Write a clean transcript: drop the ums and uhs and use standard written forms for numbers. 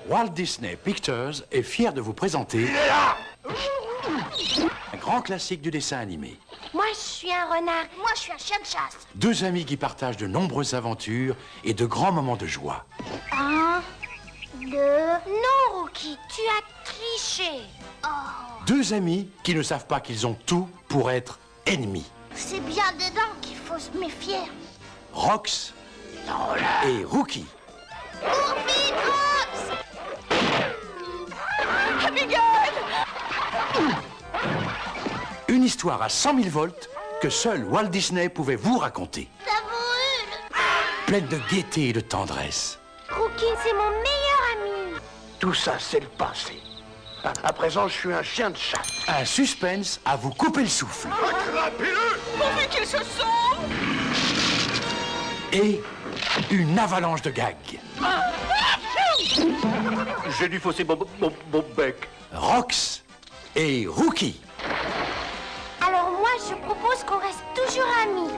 Walt Disney Pictures est fier de vous présenter un grand classique du dessin animé. Moi, je suis un renard. Moi, je suis un chien de chasse. Deux amis qui partagent de nombreuses aventures et de grands moments de joie. 1, 2... Non, Rookie, tu as triché. Oh. Deux amis qui ne savent pas qu'ils ont tout pour être ennemis. C'est bien dedans qu'il faut se méfier. Rox et Rookie. Oufie, Rox! Abigail! Une histoire à 100 000 volts que seul Walt Disney pouvait vous raconter. Ça brûle! Pleine de gaieté et de tendresse. Rookie, c'est mon meilleur ami. Tout ça, c'est le passé. À présent, je suis un chien de chasse. Un suspense à vous couper le souffle. Attrapez-le! Pourvu qu'ils se sauvent! Et une avalanche de gags. J'ai dû fausser mon bec. Rox et Rookie. Alors moi, je propose qu'on reste toujours amis.